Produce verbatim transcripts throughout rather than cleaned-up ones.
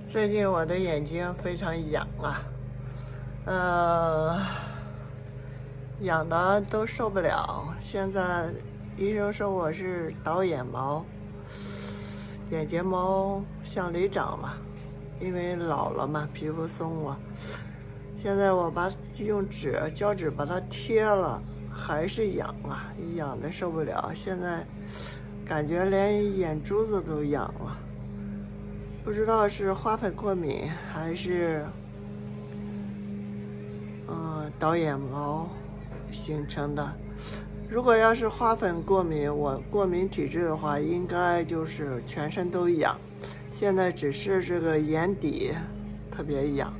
最近我的眼睛非常痒啊，呃，痒的都受不了。现在医生说我是倒眼毛，眼睫毛向里长了，因为老了嘛，皮肤松了。现在我把用纸胶纸把它贴了，还是痒啊，痒的受不了。现在感觉连眼珠子都痒了。不知道是花粉过敏还是嗯倒眼毛形成的。如果要是花粉过敏，我过敏体质的话，应该就是全身都痒。现在只是这个眼底特别痒，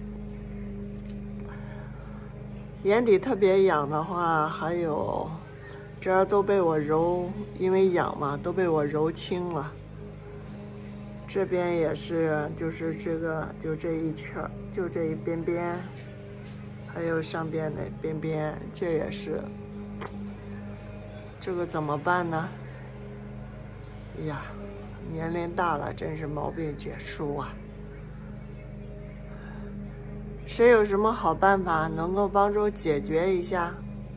眼底特别痒的话，还有这儿都被我揉，因为痒嘛，都被我揉青了。这边也是，就是这个，就这一圈，就这一边边，还有上边的边边，这也是。这个怎么办呢？哎呀，年龄大了，真是毛病结束啊！谁有什么好办法能够帮助解决一下？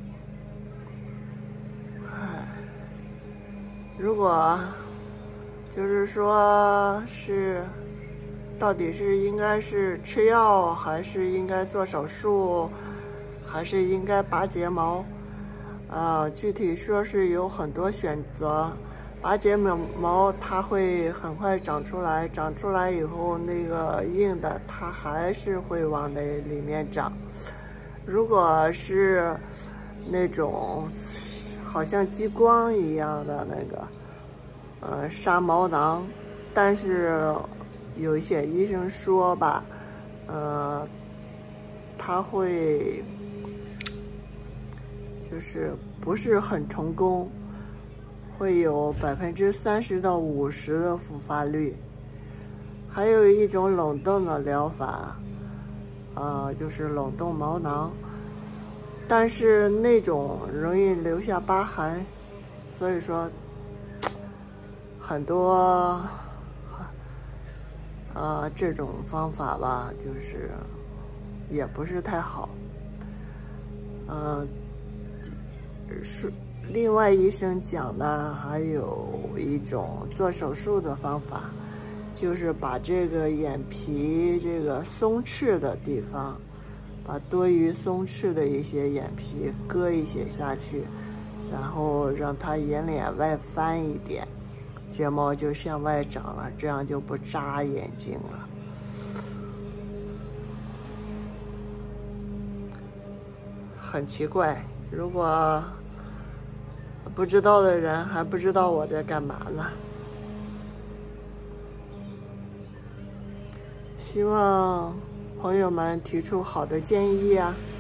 唉，如果就是说是，到底是应该是吃药，还是应该做手术，还是应该拔睫毛？呃，具体说是有很多选择。拔睫毛它会很快长出来，长出来以后那个硬的它还是会往那里面长。如果是那种好像激光一样的那个呃杀毛囊，但是有一些医生说吧，呃，它会就是不是很成功。会有百分之三十到五十的复发率，还有一种冷冻的疗法，呃，就是冷冻毛囊，但是那种容易留下疤痕，所以说很多，呃，这种方法吧，就是也不是太好，呃，是。另外，医生讲的还有一种做手术的方法，就是把这个眼皮这个松弛的地方，把多余松弛的一些眼皮割一些下去，然后让它眼脸外翻一点，睫毛就向外长了，这样就不扎眼睛了。很奇怪，如果不知道的人还不知道我在干嘛呢。希望朋友们提出好的建议啊。